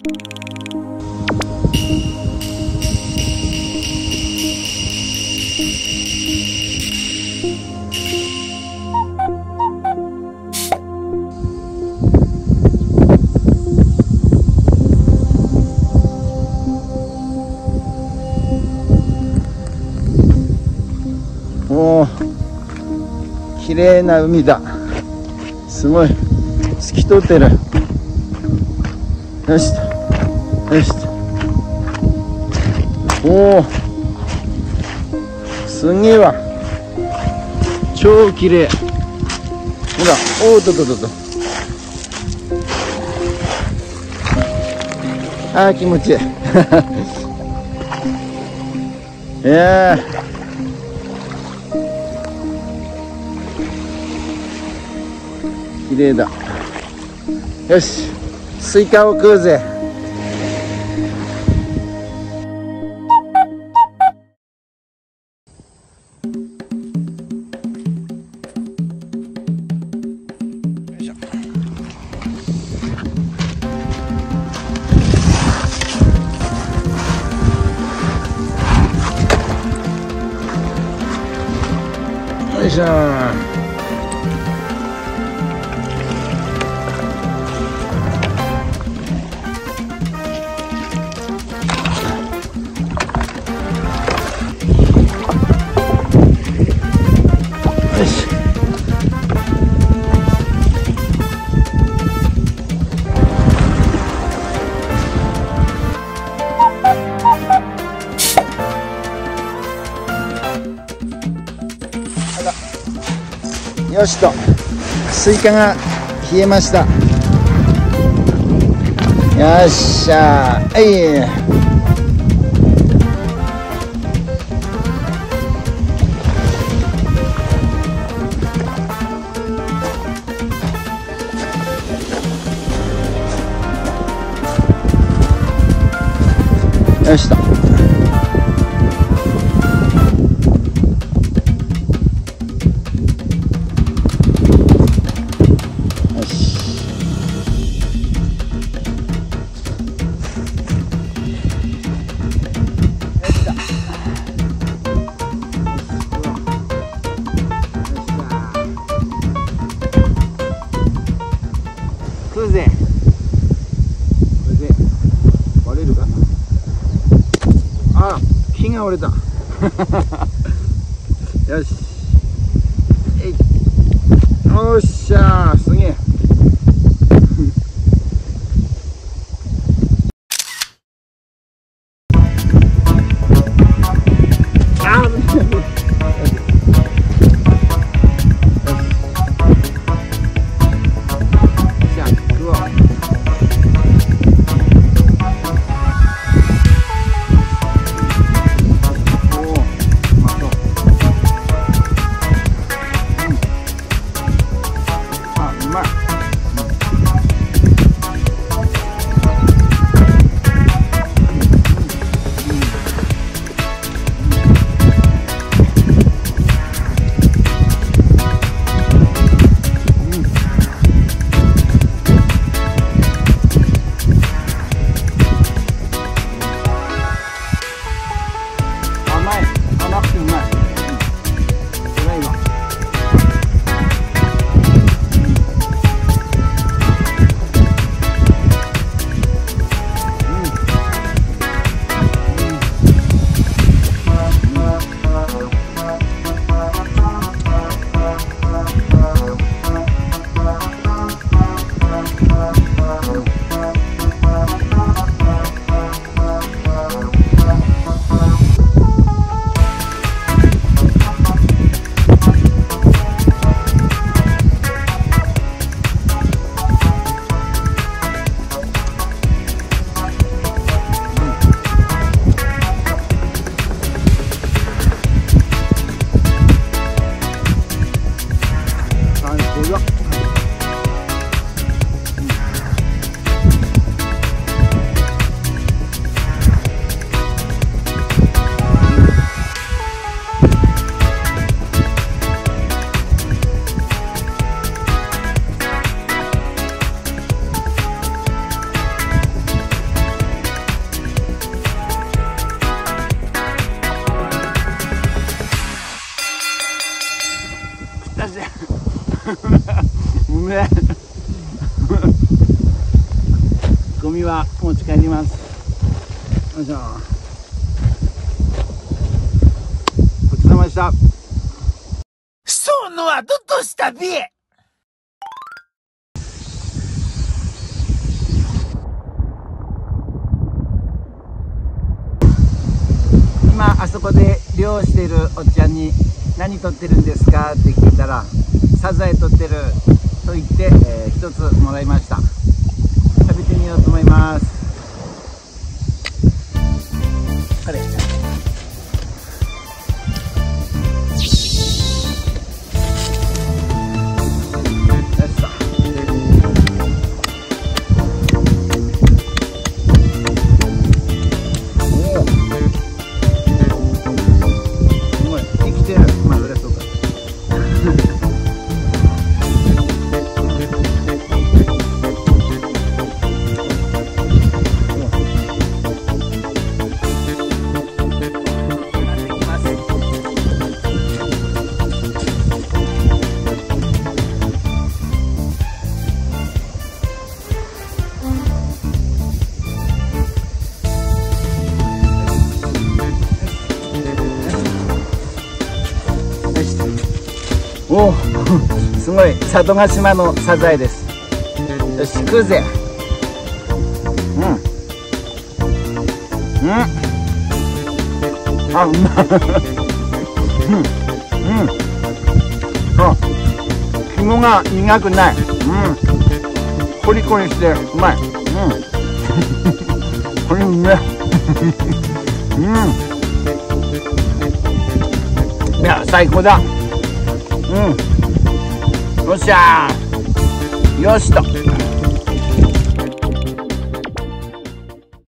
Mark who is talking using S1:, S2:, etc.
S1: おお、綺麗な海だ。すごい透き通ってる。よしとよしと。おお、すげえわ。超綺麗。ほら、おおっとっとっとっと。あー気持ちいい。いやー、綺麗だ。よし、スイカを食うぜ。よいしょ。よいしょ。よしと、スイカが冷えました。よっしゃー、はい。よしと。食うぜ。これで割れるかな。あ、木が折れた。よし、えい、よっしゃー、すげえ。あー次は持ち帰ります。よいしょ。ごちそうさまでした。
S2: Sono adulto está bien.
S1: 今あそこで漁しているおっちゃんに何取ってるんですかって聞いたら、サザエ取ってると言って、一つもらいました。食べてみようと思います。これおおすごい佐渡島のサザエです。よし食うぜ。あうまいあ肝が苦くない。コリコリしてうまい。これうめえ。いや最高だ。よっしゃーよしと。